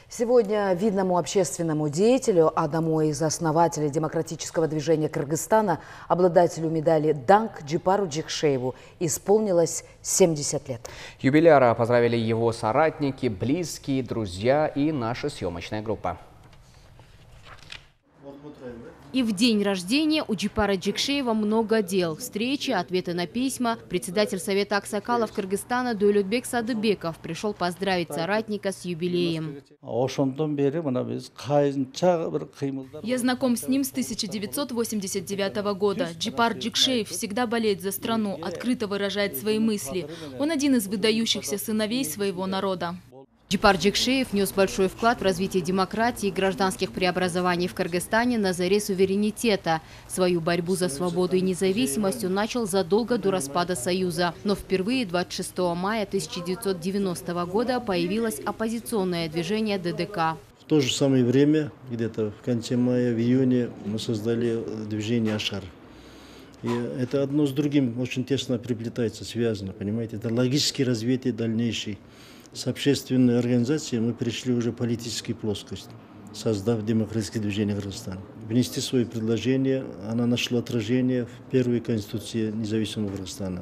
Сегодня видному общественному деятелю, одному из основателей демократического движения Кыргызстана, обладателю медали «Данг» Джипару Джекшееву исполнилось 70 лет. Юбиляра поздравили его соратники, близкие, друзья и наша съемочная группа. И в день рождения у Джипара Джекшеева много дел. Встречи, ответы на письма. Председатель Совета аксакалов Кыргызстана Дуйлутбек Садыбеков пришел поздравить соратника с юбилеем. Я знаком с ним с 1989 года. Джипар Джекшеев всегда болеет за страну, открыто выражает свои мысли. Он один из выдающихся сыновей своего народа. Джипар Джекшеев внес большой вклад в развитие демократии и гражданских преобразований в Кыргызстане на заре суверенитета. Свою борьбу за свободу и независимость он начал задолго до распада Союза. Но впервые 26 мая 1990 года появилось оппозиционное движение ДДК. В то же самое время, где-то в конце мая, в июне, мы создали движение «Ашар». И это одно с другим очень тесно приплетается, связано, понимаете. Это логическое развитие дальнейшее. С общественной организацией мы пришли уже в политическую плоскость, создав демократическое движение Кыргызстана. Внести свои предложения, она нашла отражение в первой конституции независимого Кыргызстана.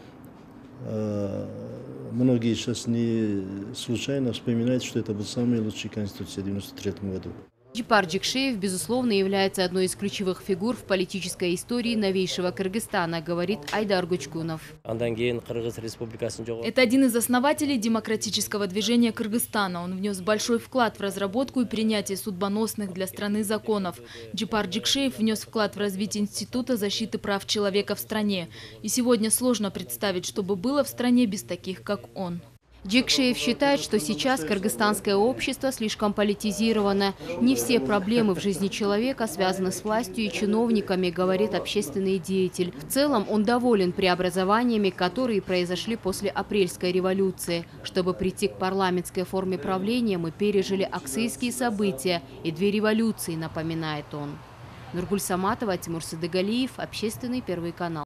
Многие сейчас не случайно вспоминают, что это была самая лучшая конституция в 1993 году. Джипар Джекшеев, безусловно, является одной из ключевых фигур в политической истории новейшего Кыргызстана, говорит Айдар Гучкунов. Это один из основателей демократического движения Кыргызстана. Он внес большой вклад в разработку и принятие судьбоносных для страны законов. Джипар Джекшеев внес вклад в развитие Института защиты прав человека в стране. И сегодня сложно представить, что бы было в стране без таких, как он. Джекшеев считает, что сейчас кыргызстанское общество слишком политизировано. Не все проблемы в жизни человека связаны с властью и чиновниками, говорит общественный деятель. В целом он доволен преобразованиями, которые произошли после апрельской революции. Чтобы прийти к парламентской форме правления, мы пережили аксейские события и 2 революции, напоминает он. Нургуль Саматова, Тимур Садыгалиев, Общественный, Первый канал.